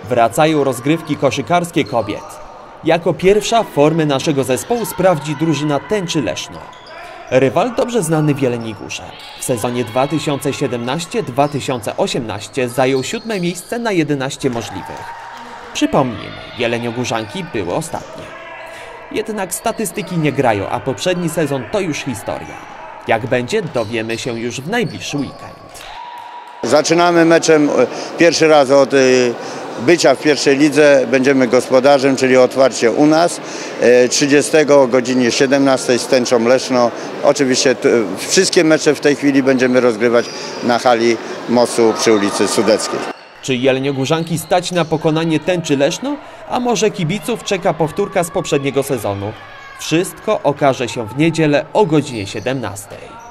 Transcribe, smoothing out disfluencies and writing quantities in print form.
Wracają rozgrywki koszykarskie kobiet. Jako pierwsza formę naszego zespołu sprawdzi drużyna Tęczy Leszno. Rywal dobrze znany w Jeleniej Górze. W sezonie 2017-2018 zajął 7. miejsce na 11 możliwych. Przypomnijmy, jeleniogórzanki były ostatnie. Jednak statystyki nie grają, a poprzedni sezon to już historia. Jak będzie, dowiemy się już w najbliższy weekend. Zaczynamy meczem pierwszy raz od bycia w pierwszej lidze. Będziemy gospodarzem, czyli otwarcie u nas. 30 o godzinie 17 z Tęczą Leszno. Oczywiście wszystkie mecze w tej chwili będziemy rozgrywać na hali Mostu przy ulicy Sudeckiej. Czy jeleniogórzanki stać na pokonanie Tęczy Leszno? A może kibiców czeka powtórka z poprzedniego sezonu? Wszystko okaże się w niedzielę o godzinie 17.